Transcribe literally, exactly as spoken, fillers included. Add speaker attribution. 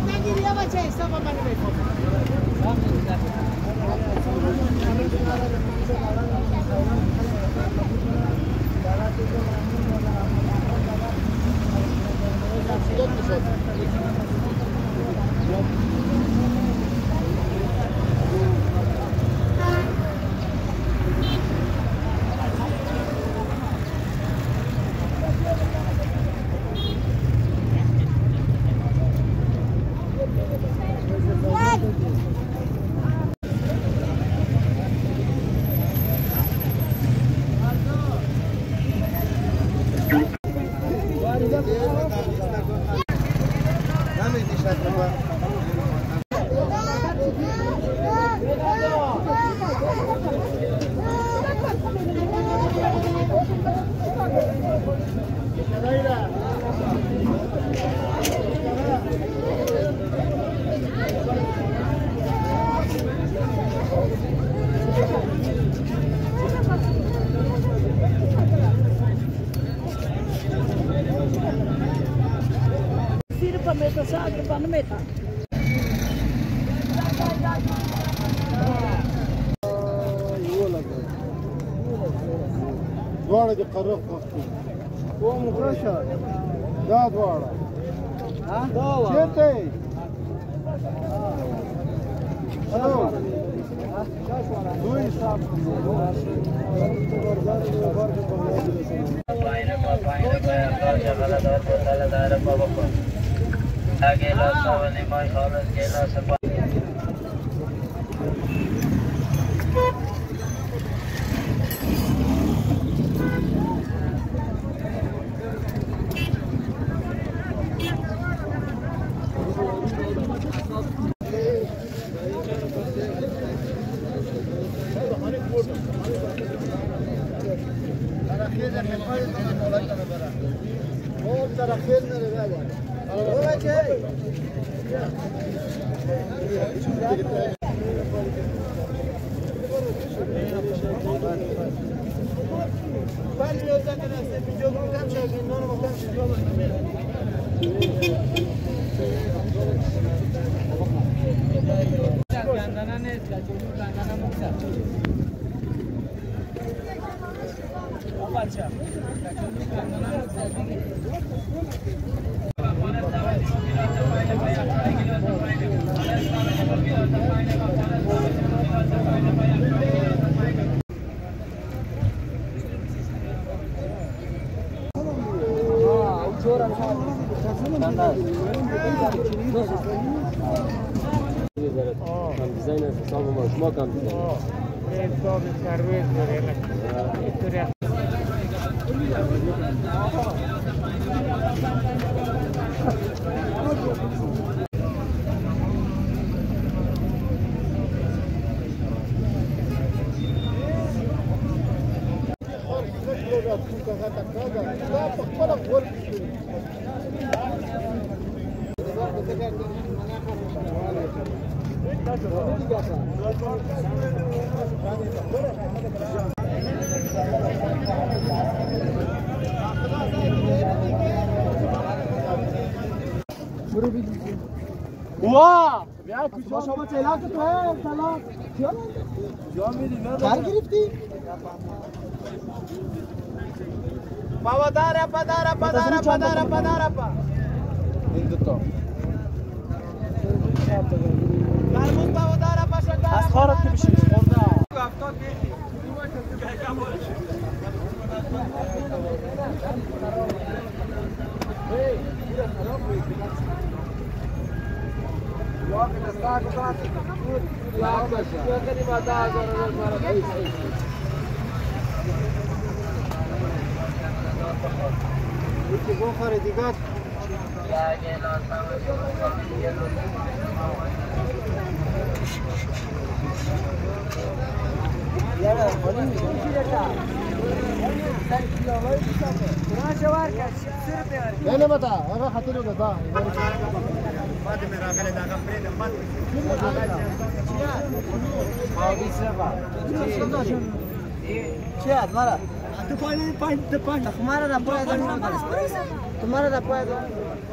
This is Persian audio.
Speaker 1: نگیری یا بچه حساب من
Speaker 2: Meta sabe para não meter.
Speaker 3: دوارة دي قرف وقتي هو مفرشة دا دوارة ها؟ شيرتي شنو؟ دوي صاحب
Speaker 4: Agela savani mai halas gela sapa
Speaker 5: کم دیزاین است حساب ما شما کم دیزاین
Speaker 3: حساب سرویس داره
Speaker 1: واه بیا شما چهلا تو سلام جا میری کار گرفتی بابا داره پداره پداره پداره پداره پا این دو تا مرموز بابا داره پا شد از خارت که بشید خورده هفتاد بیشی خریدیگات نه بتا هغه خاطر وګدا بعد مې راغله دا غفرې د مات او دې سبا چه ادمارا tu pone pone pone तुम्हारा ना पाया तुम्हारा ना पाया